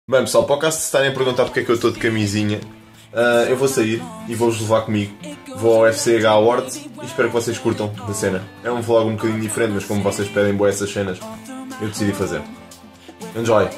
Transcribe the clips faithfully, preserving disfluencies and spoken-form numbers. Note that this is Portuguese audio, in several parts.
Bem pessoal, para o caso de se estarem a perguntar porque é que eu estou de camisinha, uh, eu vou sair e vou-vos levar comigo. Vou ao F C H Awards e espero que vocês curtam da cena. É um vlog um bocadinho diferente, mas como vocês pedem boas essas cenas, eu decidi fazer. Enjoy!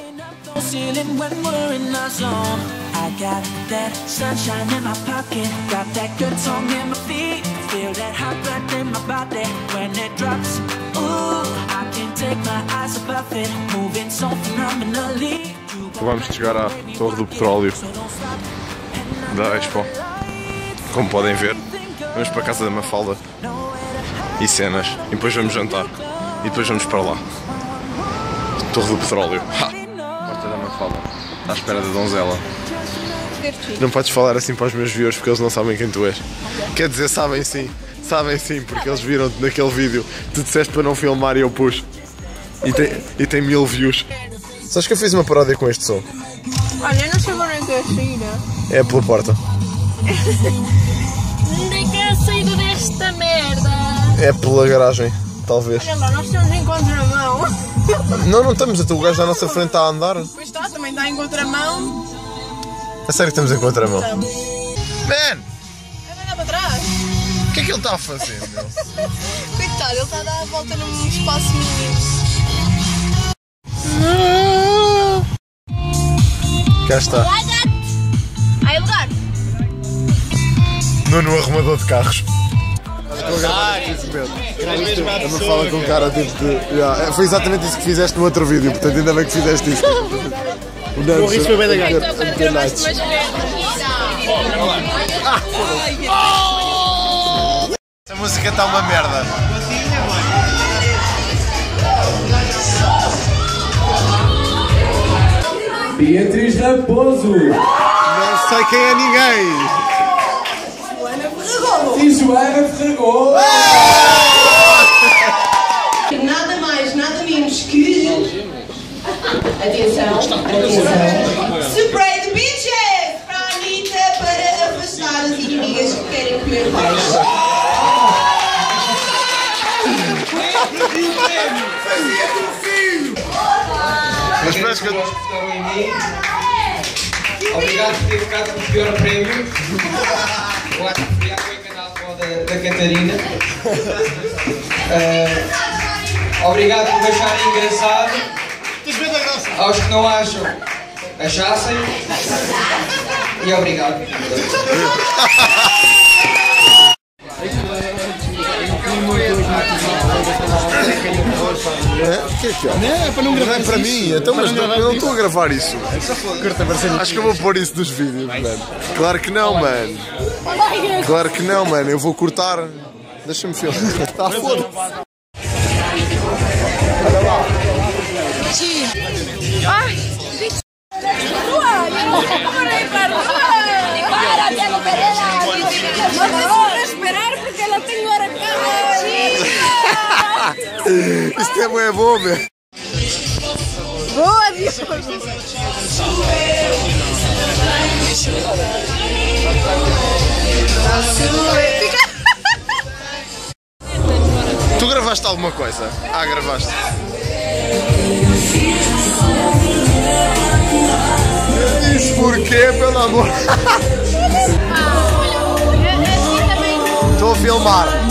Vamos chegar à Torre do Petróleo da Expo. Como podem ver, vamos para a casa da Mafalda e cenas, e depois vamos jantar, e depois vamos para lá. Torre do Petróleo. Ha! Porta da Mafalda. Está à espera da donzela. Não podes falar assim para os meus viewers porque eles não sabem quem tu és. Quer dizer, sabem sim. Sabem sim, porque eles viram-te naquele vídeo. Tu disseste para não filmar e eu pus. E tem, e tem mil views. Sabes que eu fiz uma paródia com este som? Olha, eu não sei onde é que é a saída. É pela porta. Onde é que é a saída desta merda? É pela garagem, talvez. Olha lá, nós estamos em contramão. Não, não estamos, até o gajo à nossa frente está a andar. Pois está, também está em contramão. É sério que estamos em contramão? Estamos. Man! É para para trás. O que é que ele está a fazer, meu? Coitado, ele está a dar a volta num espaço mínimo. Cá está. Aí lugar. Nuno, arrumador de carros. Eu me falo com cara tipo de... Yeah, foi exatamente isso que fizeste no outro vídeo, portanto ainda bem que fizeste isso. O Nantes, isso foi bem da gata. Essa música está uma merda. Beatriz Raposo. Não sei quem é ninguém. E Joana Ferragol. Nada mais, nada menos que... Atenção, atenção. Spray the bitches! Para a Anitta, para afastar as inimigas que querem comer peixe. Mas parece que eu... Obrigado por ter ficado com o pior prémio. Eu acho que fui água encanada da, da Catarina. Uh, obrigado por acharem engraçado. Aos que não acham, achassem. E obrigado. É? O que é que é? Não, é para não gravar. Não é para mim, então, mas não, eu não estou a gravar isso. Acho que eu vou pôr isso nos vídeos, mano. Claro que não, mano. Claro que não, mano. Eu vou cortar. Deixa-me filmar. Está foda. Olha lá. Ai, esperar porque ela tem hora cá. Isto é bué bom, meu. Boa, Diogo. Tu gravaste alguma coisa? Ah, gravaste. Isso porquê, pelo amor? Estou a filmar.